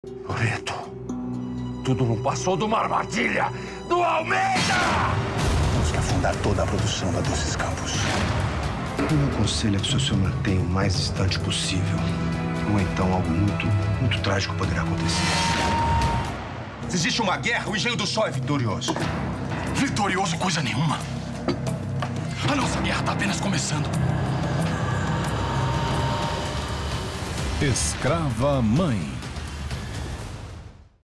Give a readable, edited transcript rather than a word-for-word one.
Loreto, tudo não passou de uma armadilha do Almeida! Temos que afundar toda a produção da Doces Campos. O meu conselho é que o senhor se mantenha o mais distante possível. Ou então algo muito trágico poderá acontecer. Se existe uma guerra, o Engenho do Sol é vitorioso. Vitorioso coisa nenhuma. A nossa guerra está apenas começando. Escrava Mãe.